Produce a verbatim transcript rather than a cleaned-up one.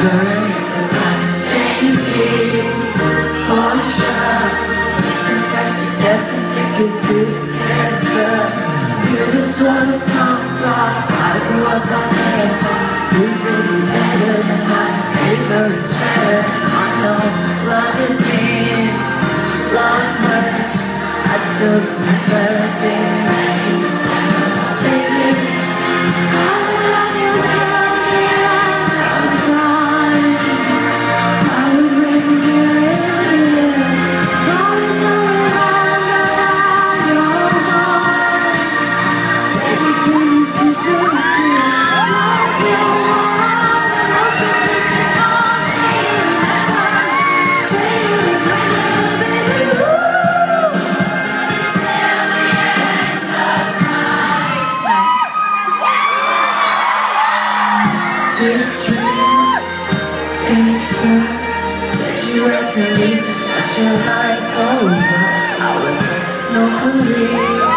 burn was like James Dean, for sure. You're so fresh to death and sick as good cancer. You were sort of punk rock, I grew up on dancing. You feel me better than my favorite sweater. I know love is mean, love hurts. I still remember a day when you said, baby, I would love you till the end of time. I would bring you in, promise I would have your heart. Baby, can you see through the tears? Like you want, and those pictures they all say you remember, say you remember, baby, ooh. Big dreams, big stars. Said you had to leave to start your life over. I was like, no police.